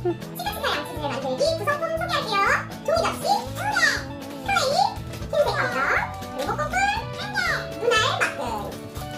치카치카 양치즈를 만들기 구성품 소개할게요. 종이 접시 2개, 플레이, 흰색 컬러, 그리고 거품 1개, 눈알 막등,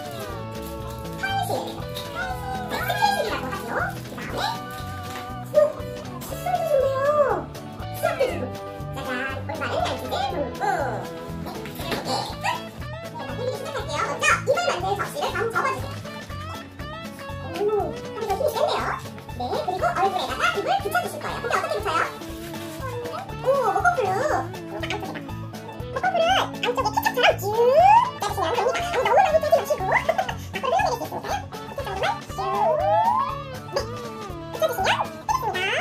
털실, 스케일이라고 하죠. 그 다음에 칫솔도 좋네요. 수압도 주고. 짜잔, 올바른 양치즈 뿜뿜. 이렇게 끝! 만들기 시작할게요. 먼저 입을 만든 접시를 좀 접어주세요. 오, 하기가 힘이 셌네요. 네, 그리고 얼굴에다가 입을 붙여주실 거예요. 근데 어떻게 붙여요? 오, 목꺼풀로. 목꺼풀을 안쪽에 케첩처럼 쭉 짜주시면 됩니다. 너무 많이 짜지 마시고 앞으로 흘러내리겠습니다. 이렇게 정도만 쭉. 네, 붙여주시면 되겠습니다. 네,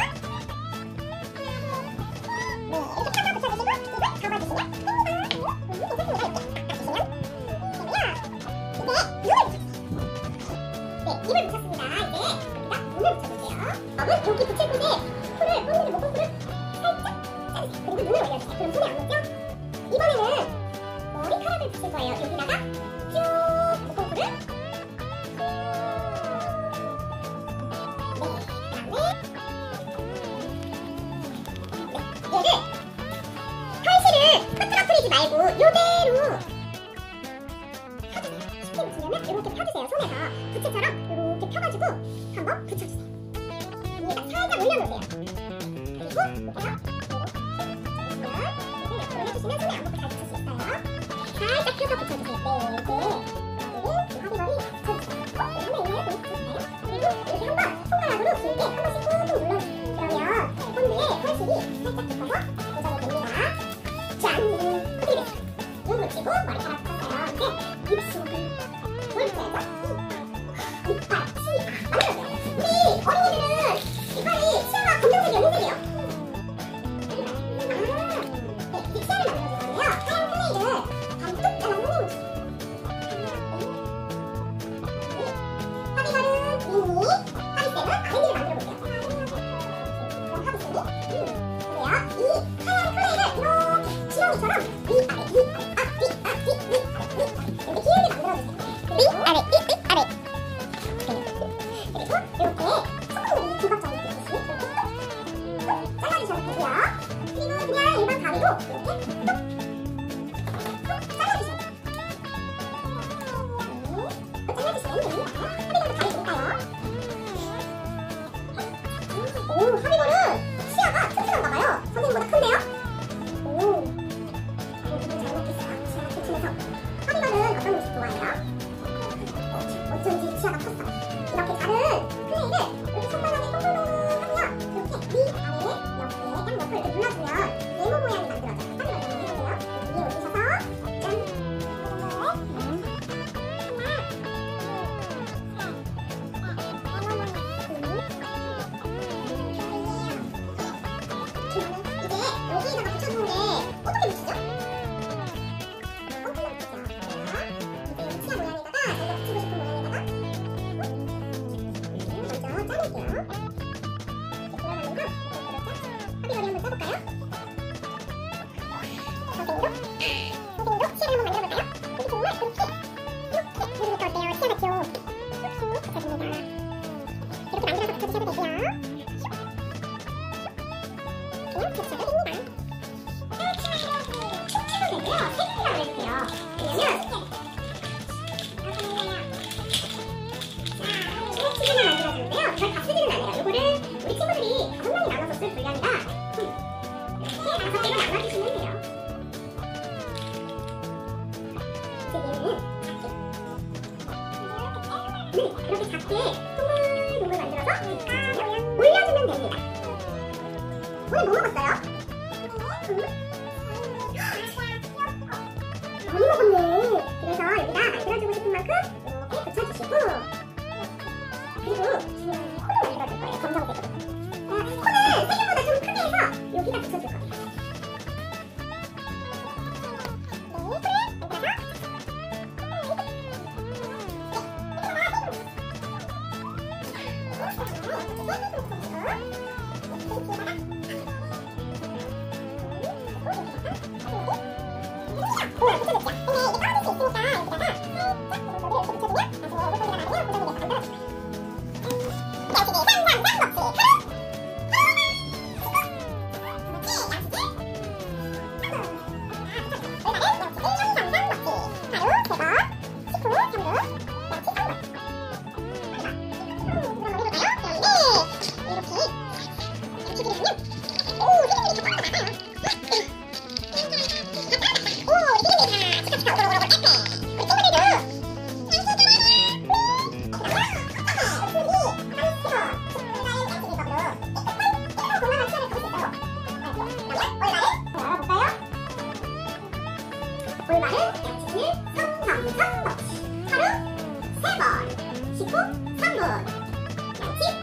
이렇게 펴서 붙여주시고 입을 접어주시면 됩니다. 괜찮습니다. 이렇게 닦아주시면 됩니다. 이제 눈을 붙여주세요. 네, 입을 붙였습니다. 이제 여기다 눈을 붙여주세요. 여기 붙일 곳에 코를 본인의 목꺼풀을 살짝 짜주세요. 그리고 눈을 올려주세요. 그럼 손이 안 오죠? 이번에는 머리카락을 붙일 거예요. 여기다가 쭉 목꺼풀을 네, 그다음에 얘를 털실을 흐트러뜨리지 말고 요대로 펴주세요. 쉽게 붙이려면 이렇게 펴주세요. 손에서 부채처럼 이렇게 펴가지고 한번 붙여주세요. 위에다 살짝 올려놓으세요. 그리고 여기서 옆으로 해주시면 손에 안 먹고 잘 붙일 수 있어요. 살짝 펴서 붙여주세요. 네, 이렇게 하리머리 붙여주세요. 그리고 이렇게 한번 손가락으로 길게 한 번씩 꾹꾹 눌러주세요. 그러면 본드의 털실이 살짝 깊어서 고정이 됩니다. 짠! 어떻게 됐어요? 눈 붙이고 머리카락 붙였어요. 이제 입속을 뭘 붙여야죠? 이빨, 치아 만들어줘요. 우리 어린이들은 이빨이 치아가 검정색이었는데요. 네, 이제 치아를 만들어줄 건데요. 하얀 플레이를 반뚝 잘라서 해보세요. 하비걸은 미니, 하비쌤은 아이들을 만들어볼게요. 그럼 하비쌤이 그래요. 이 하얀 플레이를 이렇게 지렁이처럼 위아래, 위아래, 위아래, 이렇게 길게 만들어주세요. 위아래, 위아래. 그리고 이렇게 손으로 조각 정리 되듯이 이렇게 톡톡 잘라주셔도 되고요. 그리고 그냥 일반 가위로 이렇게 톡톡 잘라주셔도 돼요. 잘라주시면 됩니다. 하비걸도 가위 드릴까요? 오, 하비걸은 치아가 튼튼한가봐요. 선생님보다 큰데요? 오, 이거 잘 먹겠어요. 치아가 튼튼해서. 하비걸은 어떤 음식 좋아해요? 어쩐지 치아가 컸어요. 이렇게 다른 플레이를 이렇게 손바닥에 동글동글 하면 이렇게 위아래 옆에 양 옆을 이렇게 눌러주면 네모 모양이 만들어져요. 하는 걸 해보세요. 위에 올리셔서 짠! 이제 여기다가 붙여주는데 어떻게 붙이죠? 엉클로 붙이죠. 이제 치아 모양에다가 저희가 붙이고 싶은 모양에다가 먼저 짜낼게요. 이렇게 돌아가면서 하비걸이 한번 짜볼까요? 선생님도 치아를 한번 만들어볼까요? 이렇게 정말 이렇게 누르니까 어때요? 치아 같죠? 슉슉 붙여줍니다. 이렇게 만들어서 붙여주셔도 되고요. 그냥 붙여도 됩니다. 춤추도 되고요. 색이라고 해주세요. 왜냐면 치즈를 만들어주는데요. 별 다 쓰지는 않아요. 요거를 우리 친구들이 5명이 나눠서 쓸 분량이라 이렇게 5개로 나눠주시면 돼요. 이제 얘는 작게 이렇게 작게 동글동글 만들어서 올려주면 됩니다. 오늘 뭐 먹었어요? 많이 먹었네. 그래서 여기다 만들어주고 싶은 만큼 이렇게 붙여주시고 그리고 코를 만들어줄 거예요. 검정색으로. 코는 생각보다 좀 크게 해서 여기다 붙여줄 거예요. 양치기를 성성성 하루 3번 씻고 3분 양치